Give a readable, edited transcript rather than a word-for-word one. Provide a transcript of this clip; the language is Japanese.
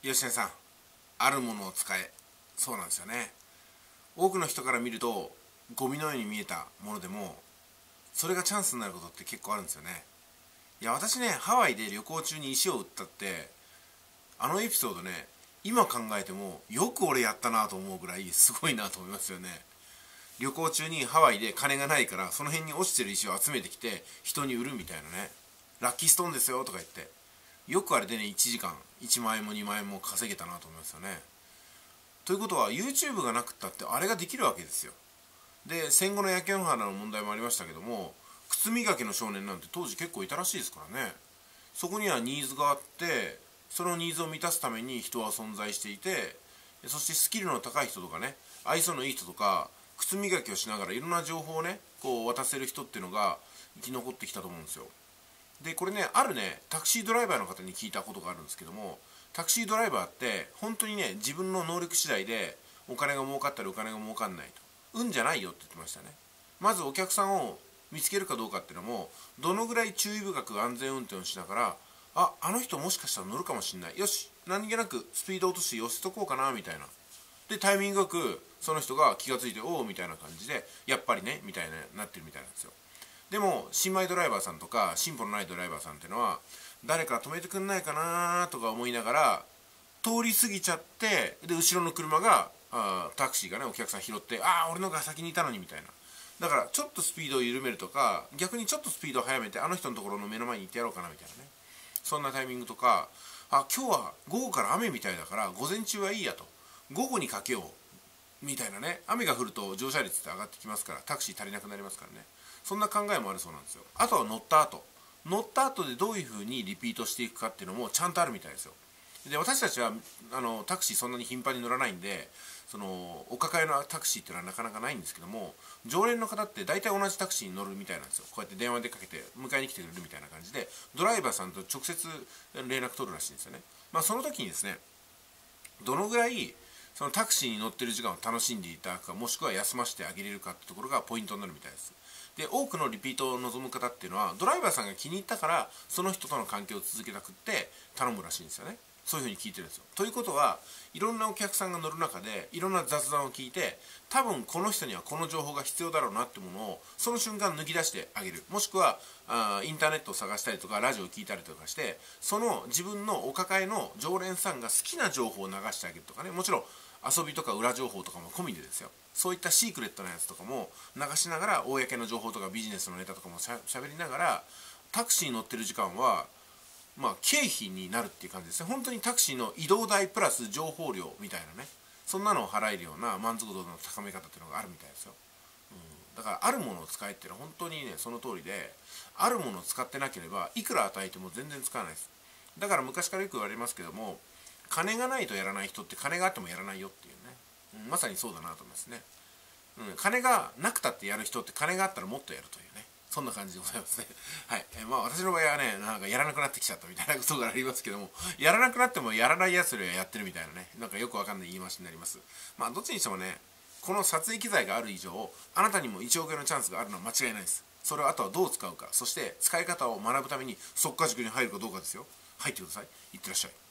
吉根さん、あるものを使え。そうなんですよね。多くの人から見るとゴミのように見えたものでも、それがチャンスになることって結構あるんですよね。いや、私ね、ハワイで旅行中に石を売ったって、あのエピソードね、今考えてもよく俺やったなと思うぐらいすごいなと思いますよね。旅行中にハワイで金がないから、その辺に落ちてる石を集めてきて人に売るみたいなね。ラッキーストーンですよとか言って、よくあれでね、1時間1万円も2万円も稼げたなと思いますよね。ということは YouTube がなくったってあれができるわけですよ。で、戦後の焼け野原の問題もありましたけども、靴磨きの少年なんて当時結構いたらしいですからね。そこにはニーズがあって、そのニーズを満たすために人は存在していて、そしてスキルの高い人とかね、愛想のいい人とか、靴磨きをしながらいろんな情報をね、こう渡せる人っていうのが生き残ってきたと思うんですよ。で、これね、あるね、タクシードライバーの方に聞いたことがあるんですけども、タクシードライバーって本当にね、自分の能力次第でお金が儲かったりお金が儲かんないと、運じゃないよって言ってましたね。まずお客さんを見つけるかどうかっていうのも、どのぐらい注意深く安全運転をしながら、あの人もしかしたら乗るかもしれない、よし、何気なくスピード落として寄せとこうかなみたいな。で、タイミングよくその人が気がついて、おおみたいな感じで、やっぱりねみたいななってるみたいなんですよ。でも新米ドライバーさんとか進歩のないドライバーさんっていうのは、誰か止めてくんないかなとか思いながら通り過ぎちゃって、で後ろの車がタクシーがね、お客さん拾って、俺のが先にいたのにみたいな。だからちょっとスピードを緩めるとか、逆にちょっとスピードを速めてあの人のところの目の前に行ってやろうかなみたいなね。そんなタイミングとか、今日は午後から雨みたいだから午前中はいいやと、午後にかけようみたいなね。雨が降ると乗車率って上がってきますから、タクシー足りなくなりますからね。そんな考えもあるそうなんですよ。あとは乗った後でどういう風にリピートしていくかっていうのもちゃんとあるみたいですよ。で、私たちはタクシーそんなに頻繁に乗らないんで、そのお抱えのタクシーっていうのはなかなかないんですけども、常連の方って大体同じタクシーに乗るみたいなんですよ。こうやって電話でかけて迎えに来てくれるみたいな感じで、ドライバーさんと直接連絡取るらしいんですよね。その時にですね、どのぐらいそのタクシーに乗ってる時間を楽しんでいただくか、もしくは休ませてあげれるかってところがポイントになるみたいです。で、多くのリピートを望む方っていうのは、ドライバーさんが気に入ったからその人との関係を続けたくって頼むらしいんですよね。そういうふうに聞いてるんですよ。ということは、いろんなお客さんが乗る中でいろんな雑談を聞いて、多分この人にはこの情報が必要だろうなってものをその瞬間抜き出してあげる。もしくはインターネットを探したりとかラジオを聞いたりとかして、その自分のお抱えの常連さんが好きな情報を流してあげるとかね。もちろん遊びとか裏情報とかも込みでですよ。そういったシークレットなやつとかも流しながら、公の情報とかビジネスのネタとかもしゃべりながら、タクシーに乗ってる時間は経費になるっていう感じですね。本当にタクシーの移動代プラス情報料みたいなね、そんなのを払えるような満足度の高め方っていうのがあるみたいですよ。だからあるものを使えっていうのは本当にね、その通りで、あるものを使ってなければいくら与えても全然使わないです。だから昔からよく言われますけども、金がないとやらない人って金があってもやらないよっていうね、まさにそうだなと思いますね。金がなくたってやる人って金があったらもっとやるというね、そんな感じでございますね。はい。私の場合はね、なんかやらなくなってきちゃったみたいなことがありますけども、やらなくなってもやらないやつよりはやってるみたいなね、なんかよくわかんない言い回しになります。どっちにしてもね、この撮影機材がある以上、あなたにも1億円のチャンスがあるのは間違いないです。それをあとはどう使うか、そして使い方を学ぶために即価塾に入るかどうかですよ。入ってください。いってらっしゃい。